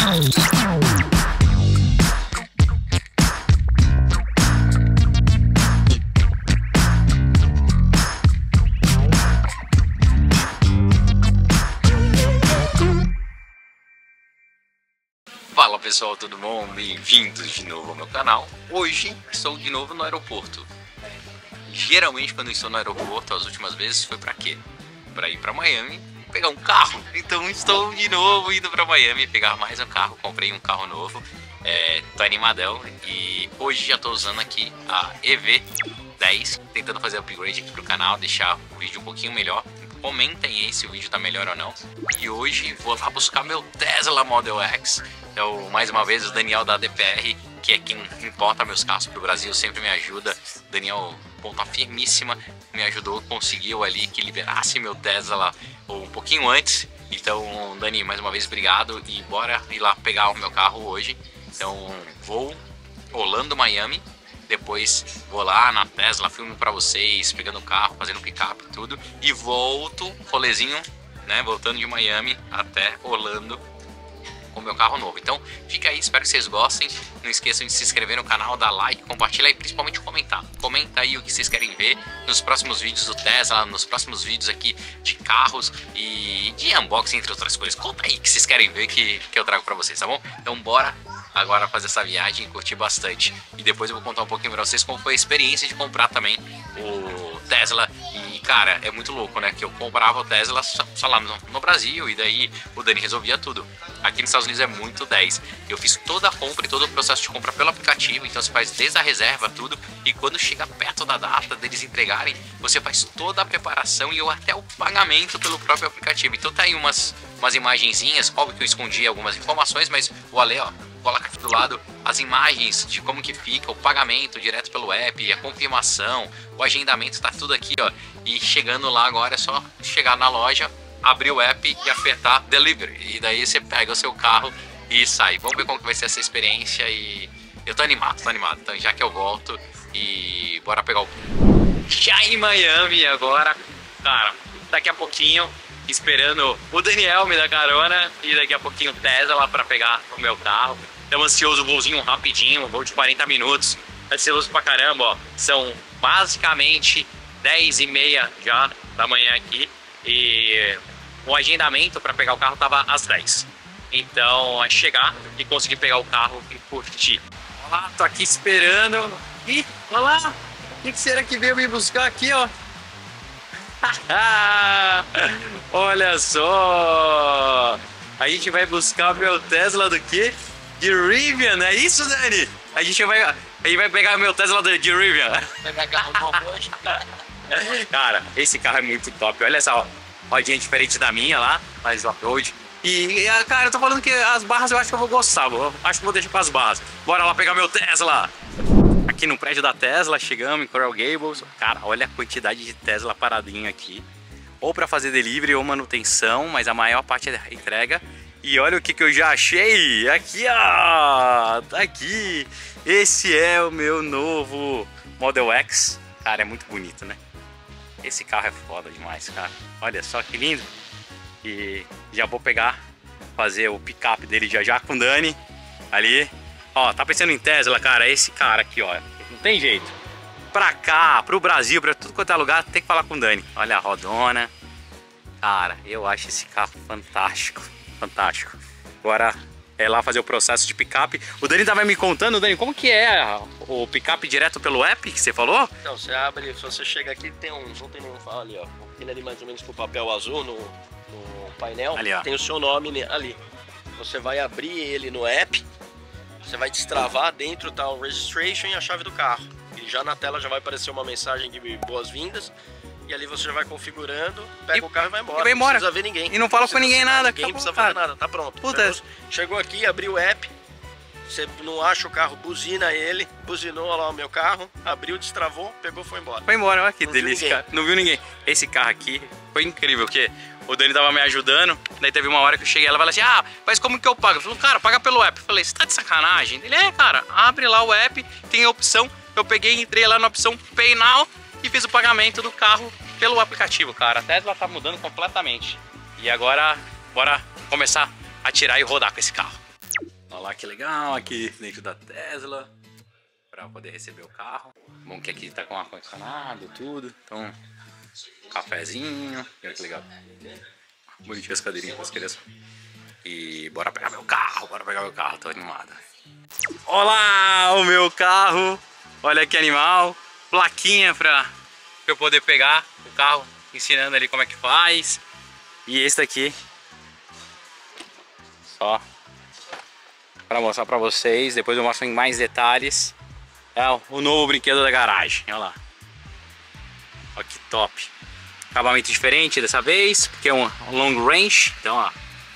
Fala pessoal, tudo bom? Bem-vindos de novo ao meu canal. Hoje estou de novo no aeroporto. Geralmente quando eu estou no aeroporto, as últimas vezes foi pra quê? Pra ir pra Miami, pegar um carro. Então estou de novo indo pra Miami pegar mais um carro. Comprei um carro novo, tô animadão. E hoje já tô usando aqui a EV10, tentando fazer upgrade aqui pro canal, deixar o vídeo um pouquinho melhor. Comentem aí se o vídeo tá melhor ou não. E hoje vou lá buscar meu Tesla Model X. Então, mais uma vez, o Daniel da DPR, que é quem importa meus carros pro Brasil, sempre me ajuda. Daniel, ponta firmíssima, me ajudou, conseguiu ali que liberasse meu Tesla um pouquinho antes. Então, Dani, mais uma vez, obrigado. E bora ir lá pegar o meu carro hoje. Então, vou Orlando, Miami. Depois vou lá na Tesla, filmo pra vocês, pegando o carro, fazendo picape e tudo. E volto, rolezinho, né, voltando de Miami até Orlando com o meu carro novo. Então fica aí, espero que vocês gostem. Não esqueçam de se inscrever no canal, dar like, compartilhar e principalmente comentar. Comenta aí o que vocês querem ver nos próximos vídeos do Tesla, nos próximos vídeos aqui de carros e de unboxing, entre outras coisas. Conta aí o que vocês querem ver que eu trago pra vocês, tá bom? Então bora agora fazer essa viagem e curtir bastante. E depois eu vou contar um pouquinho pra vocês como foi a experiência de comprar também o Tesla. E cara, é muito louco, né? Que eu comprava o Tesla só lá no Brasil e daí o Dani resolvia tudo. Aqui nos Estados Unidos é muito 10. Eu fiz toda a compra e todo o processo de compra pelo aplicativo. Então você faz desde a reserva, tudo. E quando chega perto da data deles entregarem, você faz toda a preparação e até o pagamento pelo próprio aplicativo. Então tá aí umas imagenzinhas. Óbvio que eu escondi algumas informações, mas vou ler, ó. Coloca aqui do lado as imagens de como que fica o pagamento direto pelo app, a confirmação, o agendamento, tá tudo aqui, ó. E chegando lá agora é só chegar na loja, abrir o app e apertar Delivery. E daí você pega o seu carro e sai. Vamos ver como que vai ser essa experiência e eu tô animado, Então já que eu volto e bora pegar o... Já em Miami agora, cara, daqui a pouquinho... Esperando o Daniel me dar carona e daqui a pouquinho o Tesla lá pra pegar o meu carro. Estamos ansioso, voozinho rapidinho, um voo de 40 minutos. Ansioso pra caramba, ó. São basicamente 10h30 já da manhã aqui. E o agendamento pra pegar o carro tava às 10. Então é chegar e conseguir pegar o carro e curtir. Olha lá, tô aqui esperando. Ih, olha lá. O que será que veio me buscar aqui, ó? Olha só, a gente vai buscar o meu Tesla do quê? De Rivian, é isso, Dani? A gente vai pegar o meu Tesla de Rivian. Cara, esse carro é muito top. Olha essa rodinha diferente da minha lá, mas off-road. E, cara, eu tô falando que as barras eu acho que eu vou gostar. Acho que vou deixar com as barras. Bora lá pegar meu Tesla. Aqui no prédio da Tesla, chegamos em Coral Gables. Cara, olha a quantidade de Tesla paradinho aqui. Ou para fazer delivery ou manutenção, mas a maior parte é entrega. E olha o que eu já achei. Aqui, ó. Tá aqui. Esse é o meu novo Model X. Cara, é muito bonito, né? Esse carro é foda demais, cara. Olha só que lindo. E já vou pegar, fazer o picape dele já com o Dani. Ali. Ó, tá pensando em Tesla, cara? Esse cara aqui, ó, não tem jeito. Pra cá, pro Brasil, pra tudo quanto é lugar, tem que falar com o Dani. Olha a rodona. Cara, eu acho esse carro fantástico. Fantástico. Agora é lá fazer o processo de picape. O Dani tava me contando, Dani, como que é o picape direto pelo app que você falou? Então, você abre, se você chega aqui, tem não tem nenhum fala ali, ó. Ele ali mais ou menos com o papel azul no painel. Ali, ó. Tem o seu nome ali. Você vai abrir ele no app. Você vai destravar, dentro tá o registration e a chave do carro. E já na tela já vai aparecer uma mensagem de boas-vindas. E ali você já vai configurando, pega o carro e vai embora. E vai embora. Não precisa ver ninguém. E não fala com ninguém nada. Ninguém precisa fazer nada, tá pronto. Chegou aqui, abriu o app. Você não acha o carro, buzina ele. Buzinou lá o meu carro, abriu, destravou, pegou, foi embora. Foi embora, olha que delícia, cara. Não viu ninguém. Esse carro aqui foi incrível, porque o Dani tava me ajudando. Daí teve uma hora que eu cheguei, ela falou assim: ah, mas como que eu pago? Eu falei, cara, paga pelo app. Eu falei, você tá de sacanagem? Ele, cara, abre lá o app, tem a opção. Eu peguei, entrei lá na opção Pay Now e fiz o pagamento do carro pelo aplicativo, cara. A Tesla tá mudando completamente. E agora, bora começar a tirar e rodar com esse carro. Olha lá que legal, aqui dentro da Tesla, para poder receber o carro. Bom que aqui tá com ar-condicionado, tudo. Então, cafezinho, olha que legal. Bonitinho as cadeirinhas para as crianças. E bora pegar meu carro, tô animado. Olá, o meu carro, olha que animal. Plaquinha para eu poder pegar o carro, ensinando ali como é que faz. E esse daqui, só para mostrar para vocês, depois eu mostro em mais detalhes. É o novo brinquedo da garagem, olha lá. Olha que top. Acabamento diferente dessa vez, porque é um long range, então ó.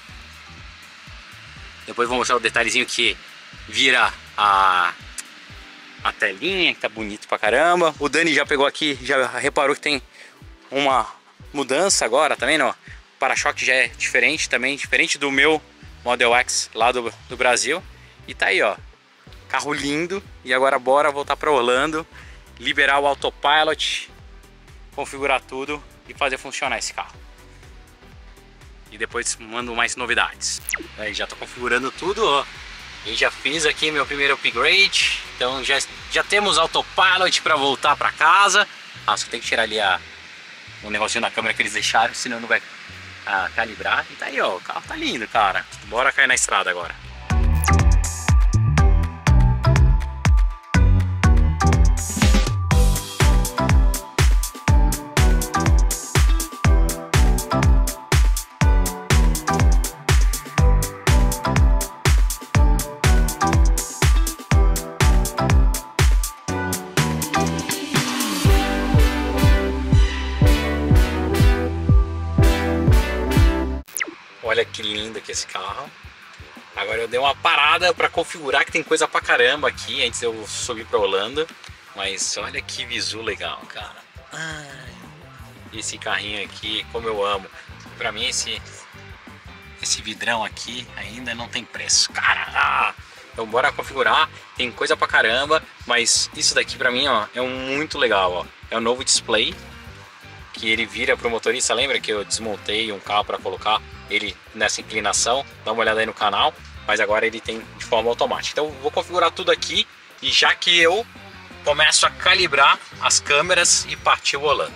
Depois vou mostrar o detalhezinho que vira a telinha, que tá bonito pra caramba. O Dani já pegou aqui, já reparou que tem uma mudança agora também, ó. O para-choque já é diferente também, diferente do meu Model X lá do Brasil. E tá aí, ó. Carro lindo. E agora bora voltar pra Orlando, liberar o autopilot, configurar tudo e fazer funcionar esse carro. E depois mando mais novidades. Aí já tô configurando tudo, ó. E já fiz aqui meu primeiro upgrade. Então já temos autopilot para voltar para casa. Ah, só tem que tirar ali o negocinho da câmera que eles deixaram, senão não vai calibrar. E tá aí, ó. O carro tá lindo, cara. Bora cair na estrada agora. Olha que lindo aqui esse carro. Agora eu dei uma parada para configurar, que tem coisa pra caramba aqui antes eu subir pra Orlando. Mas olha que visu legal, cara. Esse carrinho aqui, como eu amo. Pra mim esse vidrão aqui ainda não tem preço, cara. Então bora configurar, tem coisa pra caramba. Mas isso daqui pra mim, ó, é muito legal, ó. É o novo display que ele vira pro motorista. Lembra que eu desmontei um carro para colocar ele nessa inclinação? Dá uma olhada aí no canal. Mas agora ele tem de forma automática. Então vou configurar tudo aqui, e já que eu começo a calibrar as câmeras e partir o Orlando.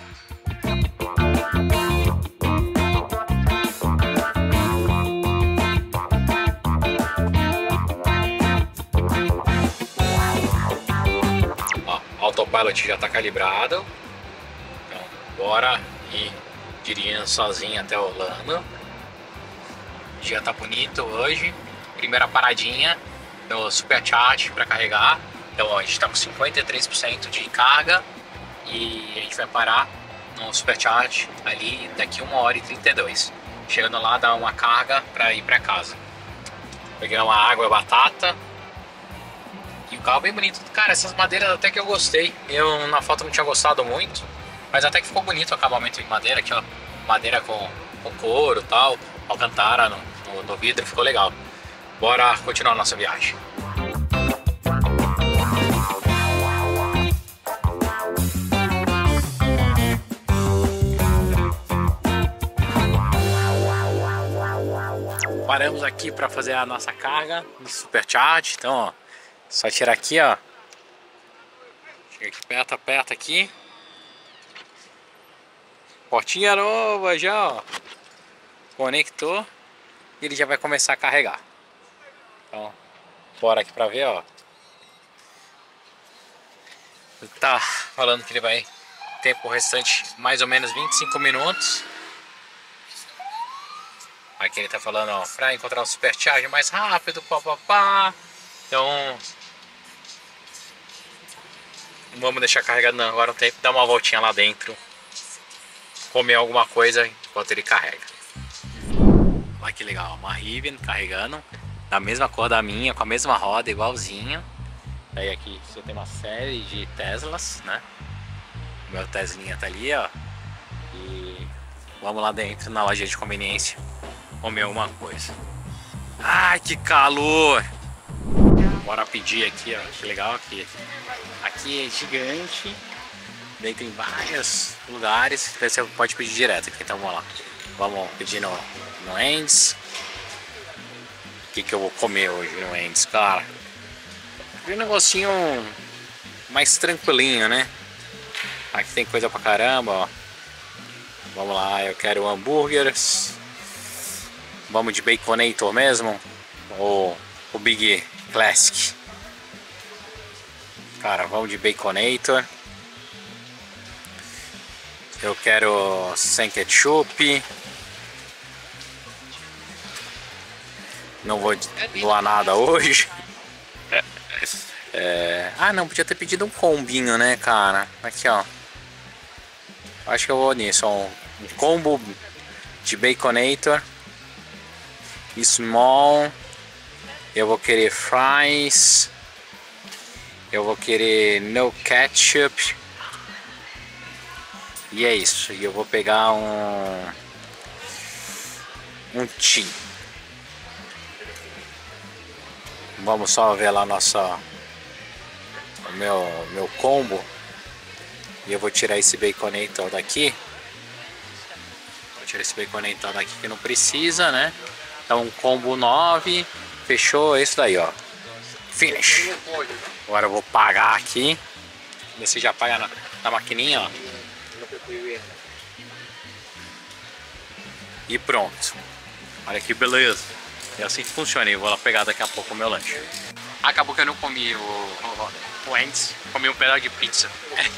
Ó, o autopilot já está calibrado. Bora ir dirigindo sozinho até Orlando. O dia tá bonito hoje. Primeira paradinha no Supercharge para carregar. Então ó, a gente tá com 53% de carga e a gente vai parar no Supercharge ali daqui 1h32. Chegando lá, dá uma carga para ir para casa. Peguei uma água e batata. E o carro bem bonito. Cara, essas madeiras até que eu gostei. Eu na foto não tinha gostado muito. Mas até que ficou bonito o acabamento de madeira aqui, ó. Madeira com couro e tal. Alcantara no vidro, ficou legal. Bora continuar a nossa viagem. Paramos aqui para fazer a nossa carga no Supercharge. Então, ó, só tirar aqui, ó. Chega aqui perto, aperta aqui. Portinha nova já, ó. Conectou e ele já vai começar a carregar. Então, bora aqui pra ver, ó. Tá falando que ele vai tempo restante mais ou menos 25 minutos. Aqui ele tá falando, ó, pra encontrar um Supercharge mais rápido, papapá. Então, vamos deixar carregando agora um tempo, dar uma voltinha lá dentro, comer alguma coisa enquanto ele carrega. Olha que legal, uma Rivian carregando, da mesma cor da minha, com a mesma roda, igualzinho. Daí aqui você tem uma série de Teslas, né? O meu Teslinha tá ali, ó. E vamos lá dentro na loja de conveniência comer alguma coisa. Ai, que calor! Bora pedir aqui, ó. Que legal aqui. Aqui é gigante. Daí tem vários lugares. Daí você pode pedir direto aqui. Então vamos lá. Vamos pedir no Andes. que eu vou comer hoje no Wendy's, cara. Um negocinho mais tranquilinho, né? Aqui tem coisa pra caramba, ó. Vamos lá, eu quero hambúrgueres. Vamos de Baconator mesmo? Ou o Big Classic? Cara, vamos de Baconator. Eu quero sem ketchup. Não vou doar nada hoje. Ah, não, podia ter pedido um combinho, né, cara? Aqui, ó. Acho que eu vou nisso, ó. Um combo de Baconator. Small. Eu vou querer fries. Eu vou querer no ketchup. E é isso. E eu vou pegar um tea. Vamos só ver lá o meu combo. E eu vou tirar esse Baconator daqui. Vou tirar esse Baconator daqui que não precisa, né? Então combo 9. Fechou esse daí, ó. Finish. Agora eu vou pagar aqui. Você já paga na maquininha, ó. E pronto. Olha que beleza. É assim que funciona. Eu vou lá pegar daqui a pouco o meu lanche. Acabou que eu não comi o Wendy's. Comi um pedaço de pizza.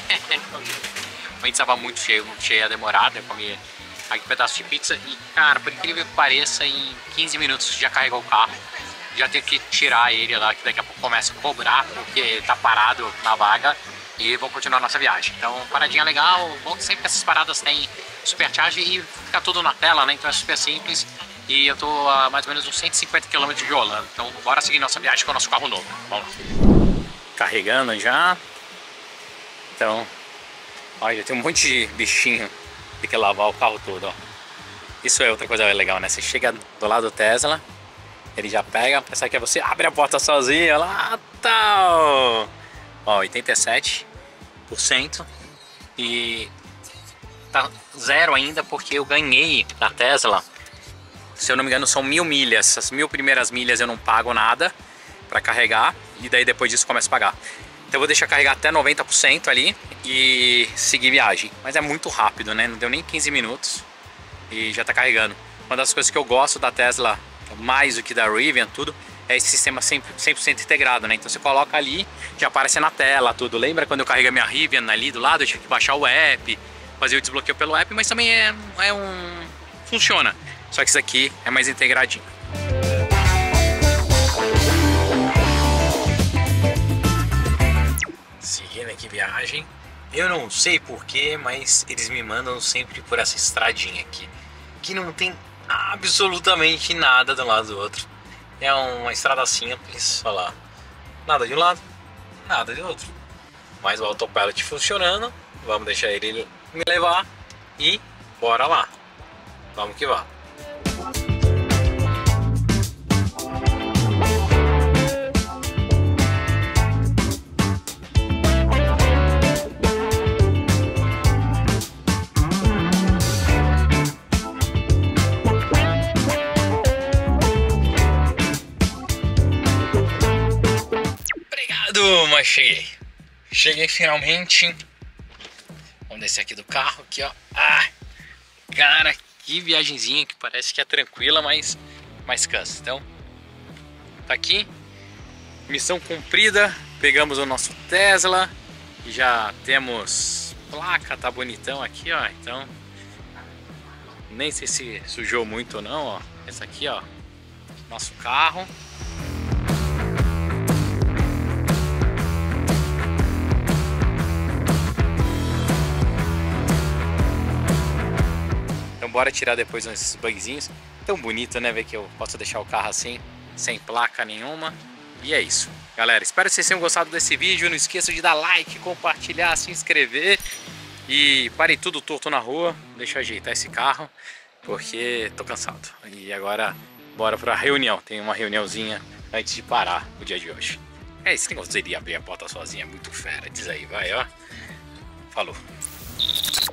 O Wendy's estava muito cheio, cheia demorada. Eu comi aqui um pedaço de pizza. E cara, por incrível que pareça, em 15 minutos já carregou o carro. Já tenho que tirar ele lá, que daqui a pouco começa a cobrar, porque tá parado na vaga. E vou continuar a nossa viagem. Então, paradinha legal. Bom que sempre essas paradas tem supercharge e fica tudo na tela, né? Então é super simples. E eu tô a mais ou menos uns 150 km de Orlando. Então, bora seguir nossa viagem com o nosso carro novo. Vamos lá. Carregando já. Então, olha, já tem um monte de bichinho. Tem que lavar o carro todo, ó. Isso é outra coisa legal, né? Você chega do lado do Tesla, ele já pega, pensa que é você, abre a porta sozinho, lá, tal. Ó, 87%. E tá zero ainda porque eu ganhei da Tesla. Se eu não me engano são 1000 milhas. As 1000 primeiras milhas eu não pago nada pra carregar. E daí depois disso começo a pagar. Então eu vou deixar carregar até 90% ali e seguir viagem. Mas é muito rápido, né? Não deu nem 15 minutos e já tá carregando. Uma das coisas que eu gosto da Tesla, mais do que da Rivian, tudo, é esse sistema 100% integrado, né? Então você coloca ali, já aparece na tela, tudo. Lembra quando eu carreguei a minha Rivian ali do lado, eu tive que baixar o app, fazer o desbloqueio pelo app, mas também funciona. Só que isso aqui é mais integradinho. Seguindo aqui viagem. Eu não sei porquê, mas eles me mandam sempre por essa estradinha aqui, que não tem absolutamente nada de um lado do outro. É uma estrada simples, olha lá. Nada de um lado, nada de outro. Mas o autopilot funcionando. Vamos deixar ele me levar e bora lá. Vamos que vamos. Mas cheguei finalmente. Vamos descer aqui do carro aqui, ó. Cara, que viagenzinha que parece que é tranquila, mas cansa. Então, tá aqui, missão cumprida. Pegamos o nosso Tesla e já temos placa, tá bonitão aqui, ó. Então, nem sei se sujou muito ou não, ó. Essa aqui, ó, nosso carro. Bora tirar depois esses bugzinhos. Tão bonito, né? Ver que eu posso deixar o carro assim, sem placa nenhuma. E é isso. Galera, espero que vocês tenham gostado desse vídeo. Não esqueça de dar like, compartilhar, se inscrever. E parei tudo torto na rua. Deixa eu ajeitar esse carro, porque tô cansado. E agora, bora pra reunião. Tem uma reuniãozinha antes de parar o dia de hoje. É esse negócio de abrir a porta sozinha, é muito fera. Diz aí, vai, ó. Falou.